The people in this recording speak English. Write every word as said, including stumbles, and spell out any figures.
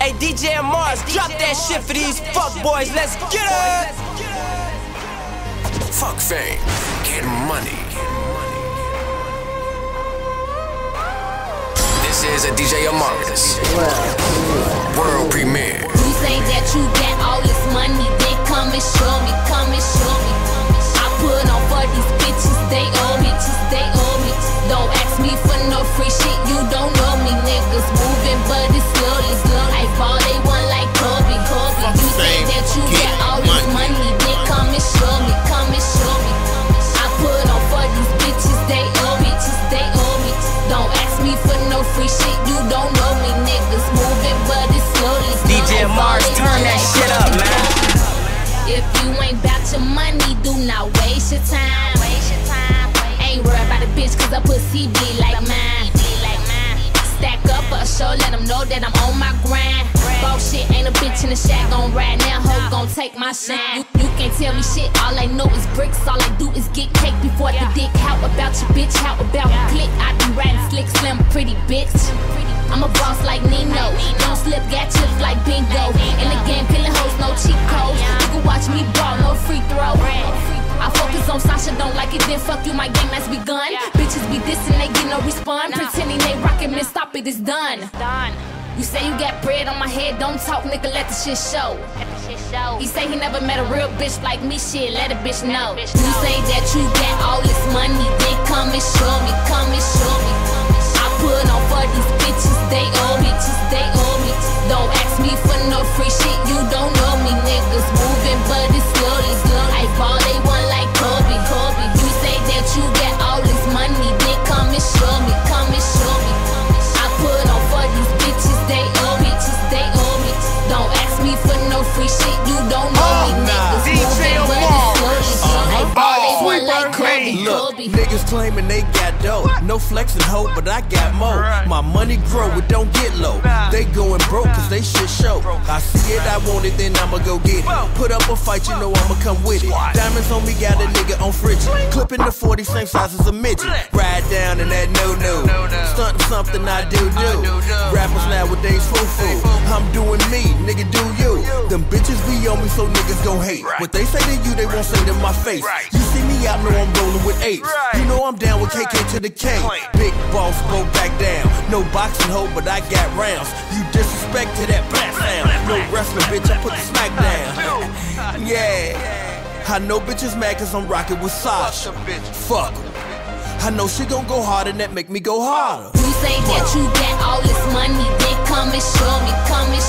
Hey, D J Mars, drop that shit for these fuck boys. Let's get it. Fuck fame, get money. This is a D J Amarcus world premiere. You say that you got all this money, then come and show me, come and show me. I put on for these bitches, they owe me, they owe me. Don't ask me for no free shit, you don't know me. Niggas moving, but it's slowly, slowly. I ball they want like Kobe, Kobe. You say that you got all this money, then come and show me, come and show me. I put on for these bitches, they owe me, they owe me. Don't ask me for no free shit, you don't know me. Niggas moving, but it's slowly, slowly. D J Mars, turn that shit up, man. If you ain't bout your money, do not waste your time. Waste your time. Ain't worried about a bitch, cause a pussy be like mine. Stack up for a show, let them know that I'm on my grind. Bullshit, ain't a bitch in the shack gon' ride now, hoe gon' take my shine. You, you can't tell me shit, all I know is bricks. All I do is get cake before the dick. How about your bitch, how about the click? I be riding slick, slim, pretty bitch. I'm a boss like Nino, don't slip, got chips like bingo. In the game, killing hoes, no cheat codes. You can watch me ball, no free throw. I focus on Sasha, don't like it, then fuck you, my game has begun. Bitches be dissing, they get no response. Pretending they rockin', man, stop it, it's done. You say you got bread on my head, don't talk, nigga, let the shit show. He say he never met a real bitch like me, shit, let a bitch know. You say that you got all this money, then come and show me, come and show me. I put on for these bitches, they owe me, they owe me. Don't ask me for no free shit, you don't know me. Niggas moving, but it's slowly, slowly. I ball they want like Kobe, Kobe. You say that you got all this money, then come and show me, come and show me. I put on for these bitches, they owe me, they owe me. Don't ask me for no free shit, you don't know me. Niggas moving, but it's slowly, slowly. I ball they want like Kobe, Kobe. Niggas claiming they got dough, no flexing hope, but I got more. My money grow, it don't get low. They going broke cause they shit show. I see it, I want it, then I'ma go get it. Put up a fight, you know I'ma come with it. Diamonds on me, got a nigga on frigid. Clipping the forty, same size as a midget. Ride down in that no-no. Stunting something I do-do. Rappers nowadays foo-foo. I'm doing me, nigga do you. Them bitches be on me so niggas gon' hate. What they say to you, they won't say to my face. You see me out, know I'm rolling with apes. You know I'm down with K K to the K. Big boss, go back down. No boxing hoe, but I got rounds. You disrespect to that black sound. No wrestling, bitch, I put the smack down. Yeah, I know bitches mad cause I'm rocking with Sasha. Fuck her. I know she gon' go harder and that make me go harder. You say that you got all this money, then come and show me, come and